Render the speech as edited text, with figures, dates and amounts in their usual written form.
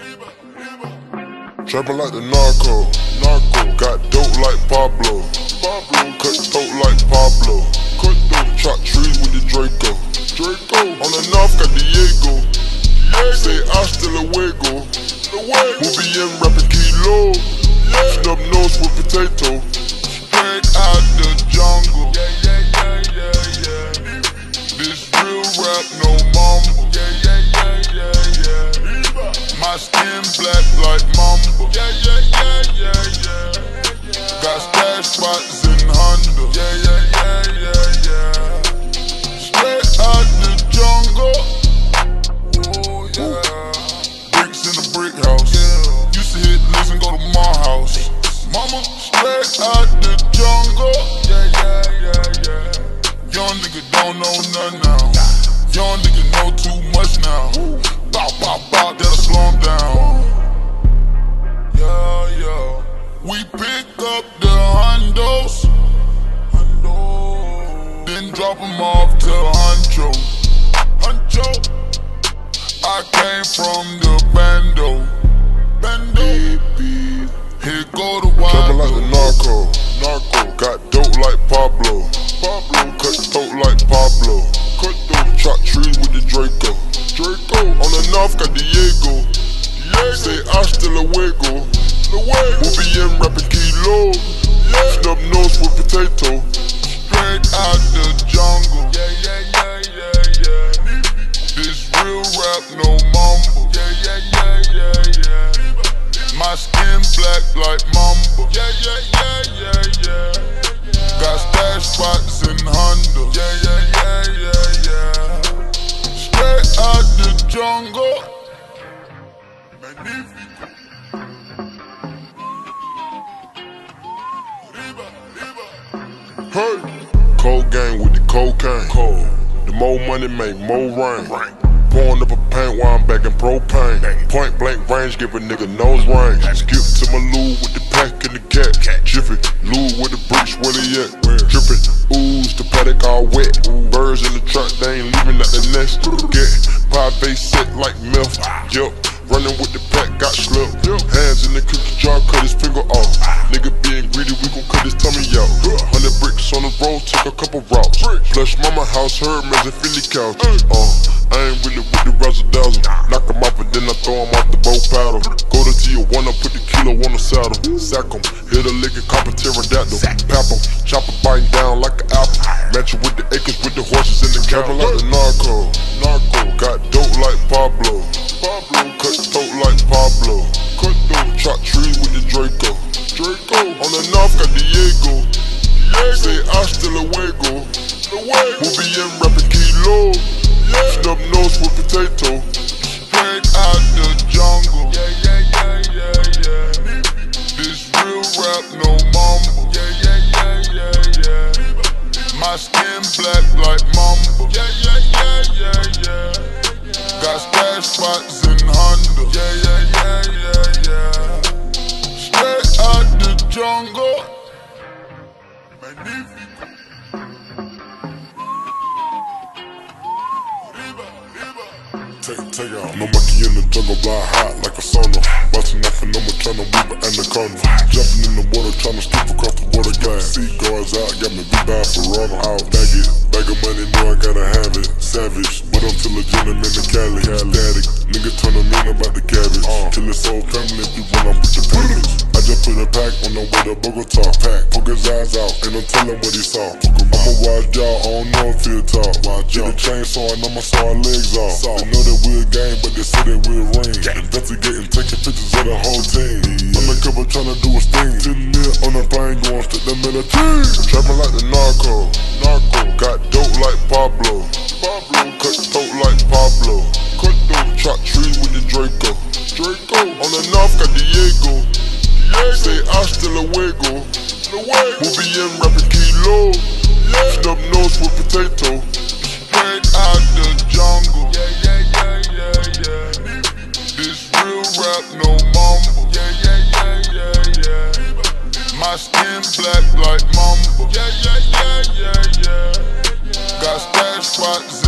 Trapping like the narco, got dope like Pablo, cut throat like Pablo, chop trees with the Draco, on the north got Diego, say hasta luego, Movie and rapping kilo, snub nose with potato, straight out the jungle, this real rap no mumble, my skin black like mamba, got stash spots in Honda, straight out the jungle, bricks in the brick house, used to hit licks and go to my house, mama, straight out the jungle, young nigga don't know nothing now, young nigga know too much now, bow, bow, bow, that'll slow him down. We pick up the hondos, then drop them off to Huncho. I came from the bando, here go the wild. Trapping like the narco, got dope like Pablo, cut throat like Pablo, chop trees with the Draco, on the north got Diego, say hasta luego, Movie and rapping kilo, snub nose with potato, straight out the jungle, this real rap no mumble, my skin black like mamba, got stash spots in Honda, straight out the jungle, hey, cold gang with the cocaine. The more money make more rain. Pouring up a paint while I'm back in propane. Point blank range, give a nigga nose range. Skip to my loo with the pack and the cat. Jiffy, loo with the bricks, where they at? Drippin', ooze, the paddock all wet. Birds in the truck, they ain't leaving out the nest. Get pie base set like milk. Yup, running with the pack, got slipped. Hands in the cookie jar, cut his finger off. Nigga being greedy, we gon' cut his tummy out. 100 bricks on the road, took a couple routes. Flush mama house, Hermes and Philly couch. I ain't really with the razzle dazzle. Knock him off and then I throw him off the bow paddle. Go to Tijuana, put the kilo on the saddle. Sack him, hit a lick and cop a pterodactyl. Pap him, chop a biting down like an apple. Match it with the acres, with the horses in the cattle. Like the narco, got dope like Pablo, cut throat like Pablo, chop trees with the Draco, on the north got Diego, say hasta luego, Movie and rapping kilo, snub nose with potato, straight out the jungle, this real rap no mumble, my skin black like mamba, got stash spots in Honda, straight out the jungle, Take out. No monkey in the jungle, blind hot like a sauna. Bouncing off an China, Weaver and the corner. Jumping in the water, trying to skip across the water gap. Seaguards out, got me beat by Ferrano. Out, bag of money, know I gotta have it. Savage, but I'm still a gentleman in Cali. Static, nigga turn him in about the cabbage. Kill his whole family if you wanna put your package. I just put a pack on the way to Bogota. Poke his eyes out, and I'm telling what he saw. I'ma watch y'all, I don't know if he'll talk. Get a chainsaw and I'ma saw our legs off. They know that we're a gang, but they say that we're a ring. Investigating, taking pictures of the whole team. Undercover tryna do a sting. 10 mil on the plane, going straight to military. Trapping like the narco, got dope like Pablo, cut throat like Pablo, chop trees with the Draco, on the north got Diego, say hasta luego, Movie and rapping kilo, snub nose with potato, straight out the jungle, this real rap no mumble, my skin black like mamba, got stash spots